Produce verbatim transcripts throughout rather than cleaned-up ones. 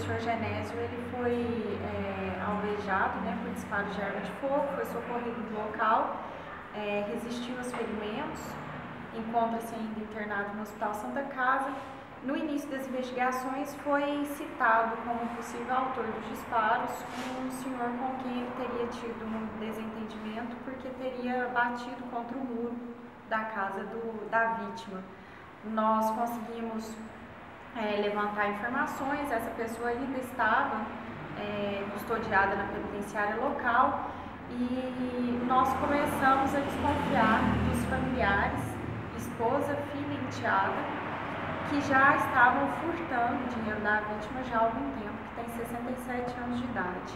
senhor Genésio ele foi é, alvejado, né, por disparo de arma de fogo, foi socorrido no local, é, resistiu aos ferimentos, encontra-se ainda internado no Hospital Santa Casa. No início das investigações foi citado como possível autor dos disparos um senhor com quem ele teria tido um desentendimento porque teria batido contra o muro da casa do, da vítima. Nós conseguimos é, levantar informações, essa pessoa ainda estava é, custodiada na penitenciária local e nós começamos a desconfiar dos familiares, esposa, filha e enteada, que já estavam furtando dinheiro da vítima já há algum tempo, que tem sessenta e sete anos de idade.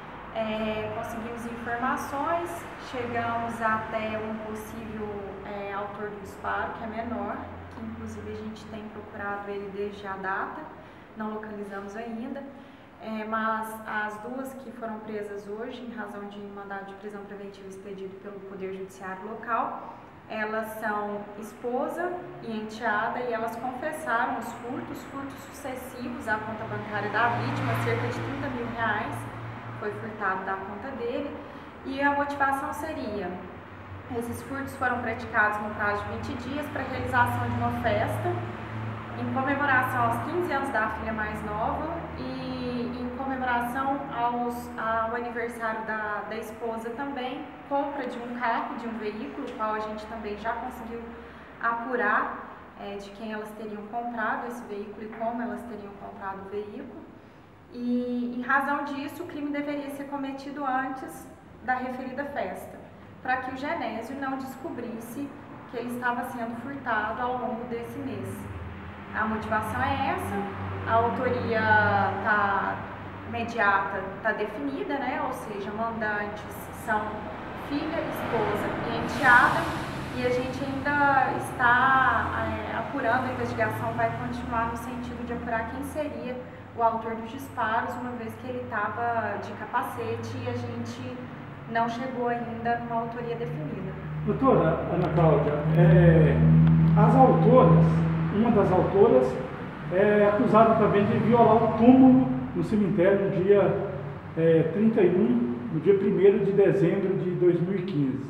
É, conseguimos informações, chegamos até um possível é, autor do disparo, que é menor, que inclusive a gente tem procurado ele desde a data, não localizamos ainda, é, mas as duas que foram presas hoje, em razão de mandado de prisão preventiva expedido pelo Poder Judiciário local, elas são esposa e enteada e elas confessaram os furtos, furtos sucessivos à conta bancária da vítima, cerca de trinta mil reais foi furtado da conta dele, e a motivação seria: esses furtos foram praticados no prazo de vinte dias para a realização de uma festa em comemoração aos quinze anos da filha mais nova e em comemoração aos, ao aniversário da, da esposa também, compra de um carro, de um veículo, o qual a gente também já conseguiu apurar é, de quem elas teriam comprado esse veículo e como elas teriam comprado o veículo. E em razão disso, o crime deveria ser cometido antes da referida festa, para que o Genésio não descobrisse que ele estava sendo furtado ao longo desse mês. A motivação é essa, a autoria tá, imediata está definida, né? Ou seja, mandantes são filha, esposa e enteada, e a gente ainda está é, apurando, a investigação vai continuar no sentido de apurar quem seria o autor dos disparos, uma vez que ele estava de capacete e a gente não chegou ainda numa autoria definida. Doutora Ana Cláudia, é, as autoras, uma das autoras é acusada também de violar o túmulo no cemitério no dia é, trinta e um, no dia primeiro de dezembro de dois mil e quinze.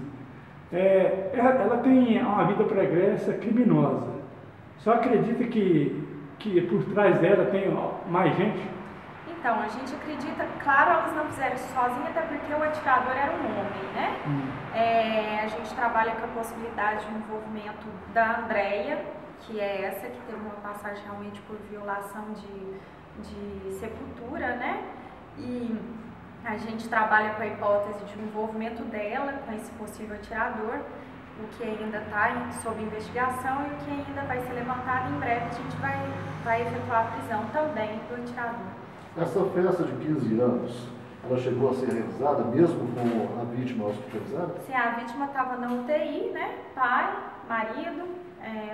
É, ela tem uma vida pregressa criminosa. Só acredita que, que por trás dela tem mais gente? Então, a gente acredita, claro, elas não fizeram isso sozinhas, até porque o atirador era um homem, né? Hum. É, a gente trabalha com a possibilidade de envolvimento da Andréia, que é essa que teve uma passagem realmente por violação de, de sepultura, né? E a gente trabalha com a hipótese de envolvimento dela com esse possível atirador, o que ainda está sob investigação e o que ainda vai ser levantado em breve. A gente vai, vai efetuar a prisão também do atirador. Essa festa de quinze anos, ela chegou a ser realizada mesmo com a vítima hospitalizada? Sim, a vítima estava na U T I, né? Pai, marido, é,